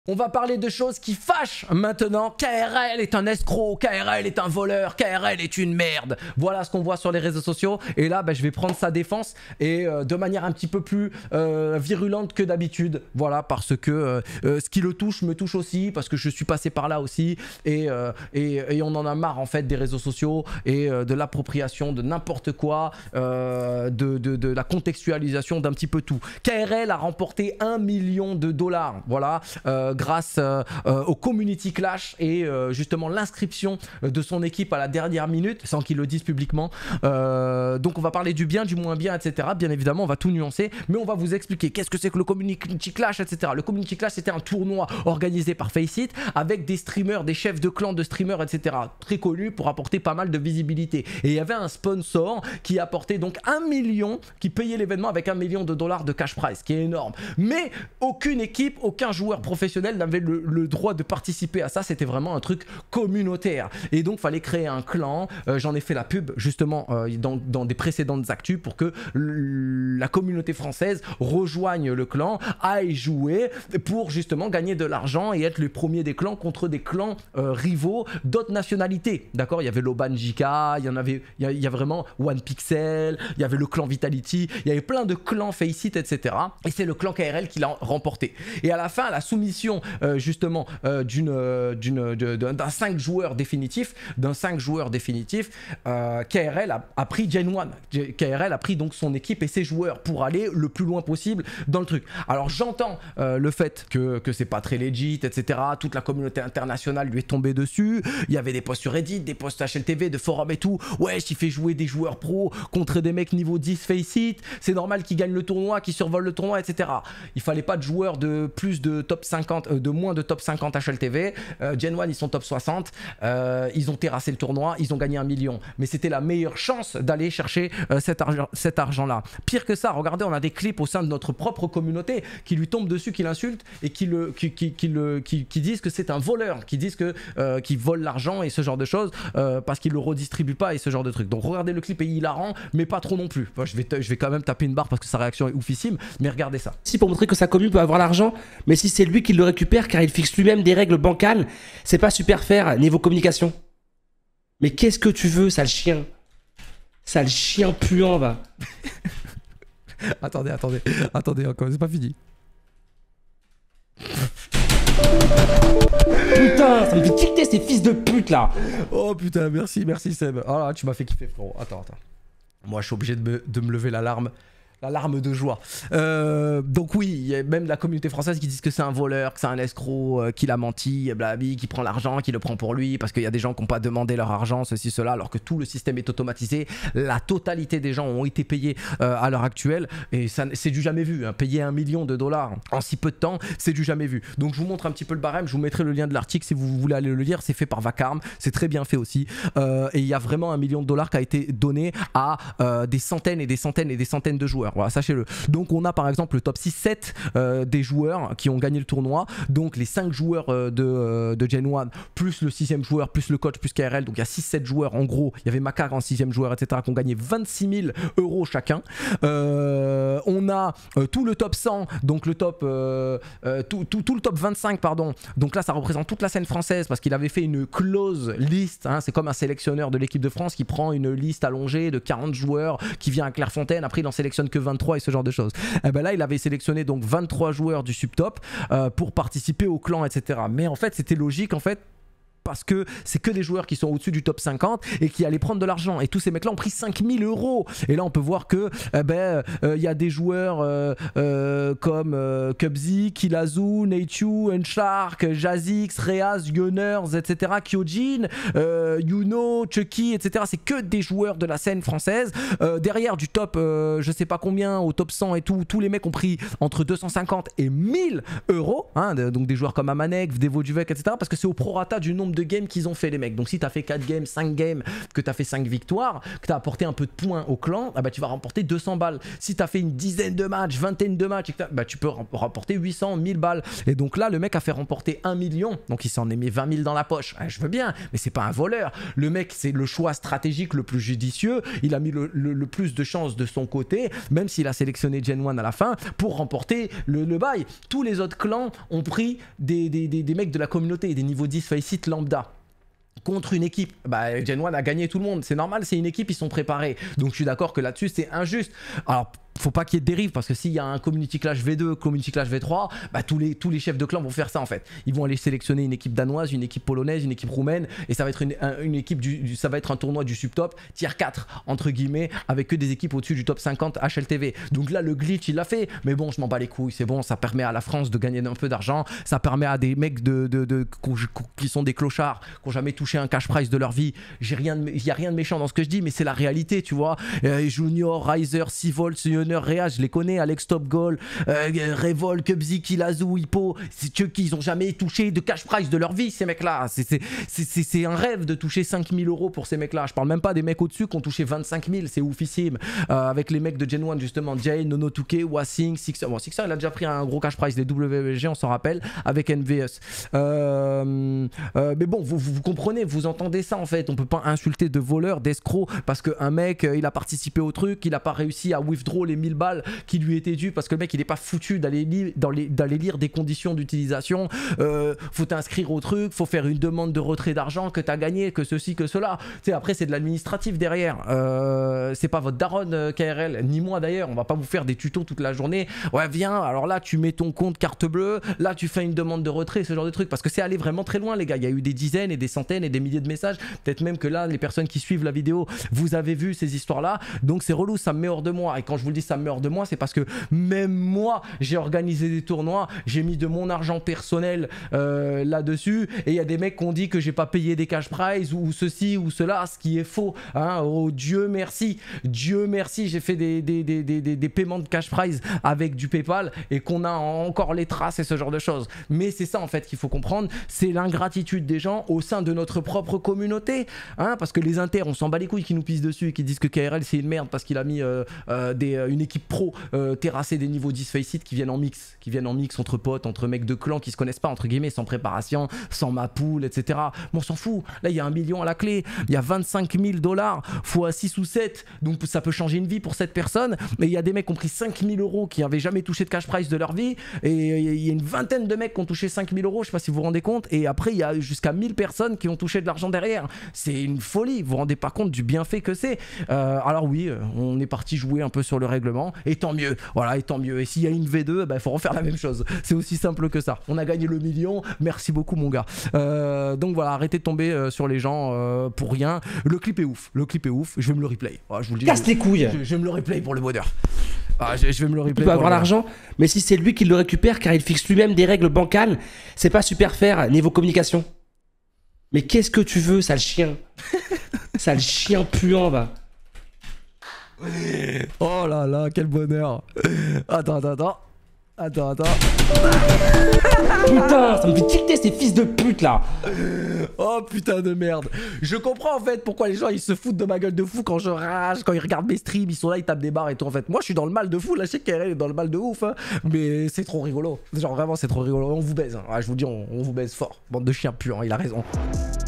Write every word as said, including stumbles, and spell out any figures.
On va parler de choses qui fâchent maintenant. K R L est un escroc, K R L est un voleur, K R L est une merde. Voilà ce qu'on voit sur les réseaux sociaux. Et là, bah, je vais prendre sa défense et euh, de manière un petit peu plus euh, virulente que d'habitude. Voilà, parce que euh, euh, ce qui le touche me touche aussi, parce que je suis passé par là aussi. Et, euh, et, et on en a marre en fait des réseaux sociaux et euh, de l'appropriation de n'importe quoi, euh, de, de, de la contextualisation d'un petit peu tout. K R L a remporté un million de dollars. Voilà. Euh, grâce euh, euh, au Community Clash et euh, justement l'inscription de son équipe à la dernière minute, sans qu'ils le disent publiquement. Euh, donc on va parler du bien, du moins bien, et cetera. Bien évidemment, on va tout nuancer, mais on va vous expliquer qu'est-ce que c'est que le Community Clash, et cetera. Le Community Clash, c'était un tournoi organisé par Faceit avec des streamers, des chefs de clan de streamers, et cetera. Très connus pour apporter pas mal de visibilité. Et il y avait un sponsor qui apportait donc un million, qui payait l'événement avec un million de dollars de cash prize, qui est énorme. Mais aucune équipe, aucun joueur professionnel n'avait le, le droit de participer à ça. C'était vraiment un truc communautaire et donc fallait créer un clan. euh, j'en ai fait la pub justement euh, dans, dans des précédentes actus pour que la communauté française rejoigne le clan, aille jouer pour justement gagner de l'argent et être le premier des clans contre des clans euh, rivaux d'autres nationalités, d'accord. Il y avait Loban J K, il y en avait, il y a, il y a vraiment One Pixel, il y avait le clan Vitality, il y avait plein de clans Faceit, etc. et c'est le clan K R L qui l'a remporté. Et à la fin, la soumission Euh, justement euh, d'une euh, d'une d'un cinq joueurs définitif d'un cinq joueurs définitif euh, K R L a, a pris Gen one. K R L a pris donc son équipe et ses joueurs pour aller le plus loin possible dans le truc. Alors j'entends euh, le fait que, que c'est pas très legit, etc. Toute la communauté internationale lui est tombée dessus. Il y avait des posts sur Reddit, des posts H L T V, de forums et tout. Ouais, il fait jouer des joueurs pro contre des mecs niveau dix Faceit, c'est normal qu'ils gagnent le tournoi, qu'ils survolent le tournoi, et cetera. Il fallait pas de joueurs de plus de top cinquante, de moins de top cinquante H L T V. euh, Gen one ils sont top soixante, euh, ils ont terrassé le tournoi, ils ont gagné un million, mais c'était la meilleure chance d'aller chercher euh, cet, argent, cet argent là. Pire que ça, regardez, on a des clips au sein de notre propre communauté qui lui tombent dessus, qui l'insultent et qui, le, qui, qui, qui, le, qui, qui disent que c'est un voleur, qui disent que euh, qu'il vole l'argent et ce genre de choses euh, parce qu'il le redistribue pas et ce genre de trucs. Donc regardez, le clip est hilarant mais pas trop non plus. Enfin, je, vais je vais quand même taper une barre parce que sa réaction est oufissime, mais regardez ça. Si, pour montrer que sa commune peut avoir l'argent, mais si c'est lui qui le récupère car il fixe lui-même des règles bancales, c'est pas super faire niveau communication. Mais qu'est-ce que tu veux, sale chien? Sale chien puant, va. Attendez, attendez, attendez, encore, c'est pas fini. Putain, ça me fait tilter ces fils de pute là. Oh putain, merci, merci Seb. Oh là, tu m'as fait kiffer, frérot. Attends, attends. Moi, je suis obligé de me, de me lever l'alarme. La larme de joie. Euh, donc oui, il y a même la communauté française qui disent que c'est un voleur, que c'est un escroc, euh, qu'il a menti, blablabla, qui prend l'argent, qui le prend pour lui, parce qu'il y a des gens qui n'ont pas demandé leur argent, ceci, cela, alors que tout le système est automatisé. La totalité des gens ont été payés euh, à l'heure actuelle, et c'est du jamais vu. Hein. Payer un million de dollars en si peu de temps, c'est du jamais vu. Donc je vous montre un petit peu le barème, je vous mettrai le lien de l'article si vous voulez aller le lire, c'est fait par Vacarme, c'est très bien fait aussi. Euh, et il y a vraiment un million de dollars qui a été donné à euh, des centaines et des centaines et des centaines de joueurs. Voilà, sachez-le. Donc on a par exemple le top six sept euh, des joueurs qui ont gagné le tournoi. Donc les cinq joueurs euh, de, euh, de Gen one, plus le sixième joueur, plus le coach, plus K R L. Donc il y a six sept joueurs en gros. Il y avait Macar en sixième joueur, et cetera qui ont gagné vingt-six mille euros chacun. Euh, on a euh, tout le top cent, donc le top, euh, euh, tout, tout, tout le top vingt-cinq, pardon. Donc là ça représente toute la scène française parce qu'il avait fait une close list. Hein, c'est comme un sélectionneur de l'équipe de France qui prend une liste allongée de quarante joueurs qui vient à Clairefontaine. Après il en sélectionne que vingt-trois et ce genre de choses. Et ben là il avait sélectionné donc vingt-trois joueurs du subtop euh, pour participer au clan, etc. Mais en fait c'était logique en fait, parce que c'est que des joueurs qui sont au-dessus du top cinquante et qui allaient prendre de l'argent. Et tous ces mecs-là ont pris cinq mille euros. Et là, on peut voir que eh ben, euh, y a des joueurs euh, euh, comme euh, Cubzy, Kilazu, Neichu, Unshark, Jazix, Reaz, Gunners, et cetera. Kyojin, euh, Yuno, Chucky, et cetera. C'est que des joueurs de la scène française. Euh, derrière, du top, euh, je sais pas combien, au top cent et tout, tous les mecs ont pris entre deux cent cinquante et mille euros. Hein, de, donc des joueurs comme Amanek, Devo Duvec, et cetera. Parce que c'est au prorata du nombre nombre de games qu'ils ont fait les mecs. Donc si t'as fait quatre games, cinq games, que t'as fait cinq victoires, que t'as apporté un peu de points au clan, ah bah tu vas remporter deux cents balles. Si t'as fait une dizaine de matchs, vingtaine de matchs, bah tu peux remporter huit cents, mille balles. Et donc là le mec a fait remporter un million, donc il s'en est mis vingt mille dans la poche. Ah, je veux bien, mais c'est pas un voleur. Le mec, c'est le choix stratégique le plus judicieux, il a mis le, le, le plus de chances de son côté, même s'il a sélectionné Gen one à la fin pour remporter le, le bail. Tous les autres clans ont pris des, des, des, des mecs de la communauté, des niveaux dix Faceit lambda. Contre une équipe, bah Gen one a gagné tout le monde, c'est normal, c'est une équipe, ils sont préparés. Donc je suis d'accord que là-dessus c'est injuste. Alors faut pas qu'il y ait de dérive, parce que s'il y a un Community Clash V deux, Community Clash V trois, bah tous les, tous les chefs de clan vont faire ça en fait. Ils vont aller sélectionner une équipe danoise, une équipe polonaise, une équipe roumaine, et ça va être une, une équipe du, du, ça va être un tournoi du subtop, tier quatre entre guillemets, avec que des équipes au-dessus du top cinquante H L T V. Donc là le glitch il l'a fait, mais bon je m'en bats les couilles, c'est bon, ça permet à la France de gagner un peu d'argent, ça permet à des mecs de, de, de, de, qui sont des clochards, qui n'ont jamais touché un cash prize de leur vie. J'ai rien, il y a rien de méchant dans ce que je dis, mais c'est la réalité, tu vois. Euh, Junior, Riser, Seavolt, Sioner, Réa, je les connais, Alex Top Goal, euh, Revol, Cubzy, Kilazu, Hippo, c'est ceux qui n'ont jamais touché de cash prize de leur vie, ces mecs-là. C'est un rêve de toucher cinq mille euros pour ces mecs-là. Je parle même pas des mecs au-dessus qui ont touché vingt-cinq mille, c'est oufissime. Euh, avec les mecs de Gen one, justement, Jay, Nono deux K, Wasing, Sixer. Bon, Sixer, il a déjà pris un gros cash prize, les W G, on s'en rappelle, avec N V S. Euh, euh, mais bon, vous, vous, vous comprenez, vous entendez ça en fait. On peut pas insulter de voleur, d'escroc, parce qu'un mec, il a participé au truc, il a pas réussi à withdraw les mille balles qui lui étaient dues, parce que le mec, il est pas foutu d'aller li d'aller lire des conditions d'utilisation. Euh, faut t'inscrire au truc, faut faire une demande de retrait d'argent, que tu as gagné, que ceci, que cela. Tu sais, après, c'est de l'administratif derrière. Euh, c'est pas votre daronne euh, K R L, ni moi d'ailleurs. On va pas vous faire des tutos toute la journée. Ouais, viens, alors là, tu mets ton compte carte bleue, là, tu fais une demande de retrait, ce genre de truc, parce que c'est allé vraiment très loin, les gars. Il y a eu des dizaines et des centaines et des milliers de messages. Peut-être même que là, les personnes qui suivent la vidéo, vous avez vu ces histoires-là. Donc, c'est relou, ça me met hors de moi. Et quand je vous le dis, ça me met hors de moi, c'est parce que même moi, j'ai organisé des tournois, j'ai mis de mon argent personnel euh, là-dessus, et il y a des mecs qui ont dit que j'ai pas payé des cash prize ou ceci ou cela, ce qui est faux. Hein. Oh Dieu merci, Dieu merci, j'ai fait des, des, des, des, des, des paiements de cash prize avec du PayPal et qu'on a encore les traces et ce genre de choses. Mais c'est ça en fait qu'il faut comprendre, c'est l'ingratitude des gens au sein de notre propre communauté. Hein, parce que les inters, on s'en bat les couilles qui nous pissent dessus et qui disent que K R L c'est une merde parce qu'il a mis euh, euh, des, euh, une équipe pro euh, terrasser des niveaux dix Faceit qui viennent en mix, qui viennent en mix entre potes, entre mecs de clan qui se connaissent pas, entre guillemets, sans préparation, sans ma poule, et cetera. Bon, on s'en fout. Là, il y a un million à la clé, il y a vingt-cinq mille dollars fois six ou sept, donc ça peut changer une vie pour cette personne. Mais il y a des mecs qui ont pris cinq mille euros qui n'avaient jamais touché de cash prize de leur vie, et il y a une vingtaine de mecs qui ont touché cinq mille euros, je sais pas si vous vous rendez compte, et après, il y a jusqu'à mille personnes qui ont touché de l'argent derrière. C'est une folie, vous vous rendez pas compte du bienfait que c'est. Euh, alors oui, on est parti jouer un peu sur le règlement, et tant mieux, voilà, et tant mieux. Et s'il y a une V deux, il bah, faut refaire la même chose. C'est aussi simple que ça. On a gagné le million, merci beaucoup mon gars. Euh, donc voilà, arrêtez de tomber euh, sur les gens euh, pour rien. Le clip est ouf, le clip est ouf, je vais me le replay. Voilà, je vous le dis. Casse les couilles. Je, je vais me le replay pour le bonheur. Ah, je, je vais me le replay. Il peut avoir l'argent, mais si c'est lui qui le récupère car il fixe lui-même des règles bancales, c'est pas super faire niveau communication. Mais qu'est-ce que tu veux, sale chien? Sale chien puant, va. Oh là là, quel bonheur. Attends, attends, attends. Attends, attends. Putain, ça me fait tilter ces fils de pute là. Oh putain de merde. Je comprends en fait pourquoi les gens ils se foutent de ma gueule de fou quand je rage, quand ils regardent mes streams, ils sont là, ils tapent des barres et tout. En fait, moi je suis dans le mal de fou, là je sais qu'elle est dans le mal de ouf, hein. Mais c'est trop rigolo. Genre vraiment c'est trop rigolo. On vous baise, hein. Ouais, je vous dis, on, on vous baise fort. Bande de chiens puants, il a raison.